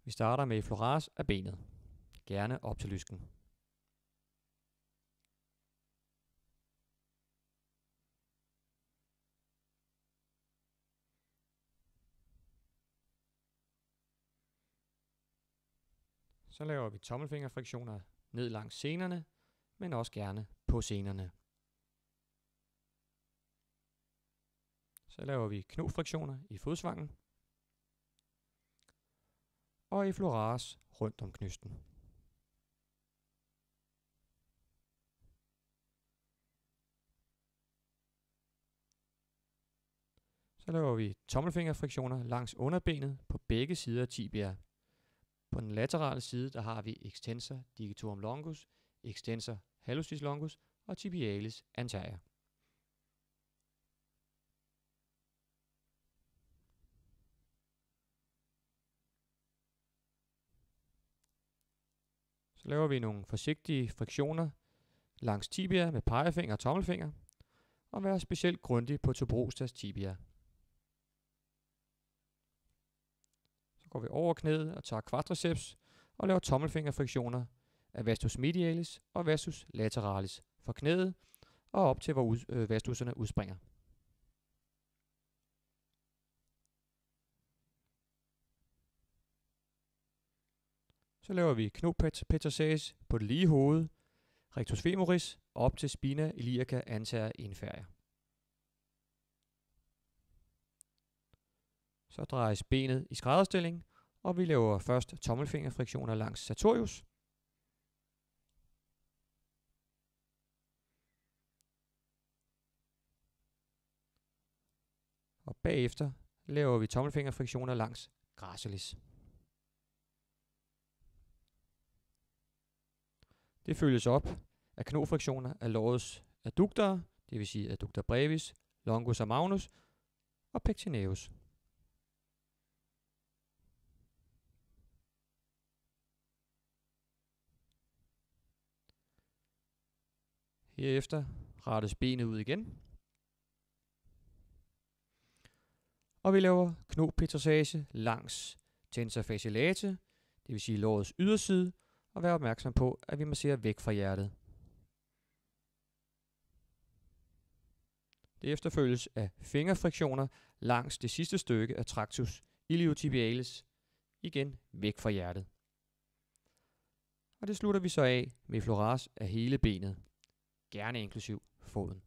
Vi starter med effleurage af benet, gerne op til lysken. Så laver vi tommelfingerfriktioner ned langs senerne, men også gerne på senerne. Så laver vi knofriktioner i fodsvangen og effleurage rundt om knysten. Så laver vi tommelfingerfriktioner langs underbenet på begge sider af tibia. På den laterale side der har vi extensor digitorum longus, extensor hallucis longus og tibialis anterior. Så laver vi nogle forsigtige friktioner langs tibia med pegefinger og tommelfinger, og være specielt grundig på tuberostas tibia. Så går vi over knæet og tager quadriceps og laver tommelfingerfriktioner af vastus medialis og vastus lateralis for knæet og op til hvor vastuserne udspringer. Så laver vi knopetarsage på det lige hoved, rectus femoris op til spina iliaca anterior inferior. Så drejes benet i skrædderstilling, og vi laver først tommelfingerfriktioner langs sartorius. Og bagefter laver vi tommelfingerfriktioner langs gracilis. Det følges op af knofriktioner af lårets adductor, det vil sige adductor brevis, longus og magnus og pectineus. Herefter rettes benet ud igen. Og vi laver knopetarsage langs tensor fasciae latae, det vil sige lårets yderside, og vær opmærksom på, at vi masserer væk fra hjertet. Det efterfølges af fingerfriktioner langs det sidste stykke af tractus iliotibialis, igen væk fra hjertet. Og det slutter vi så af med effleurage af hele benet, gerne inklusiv foden.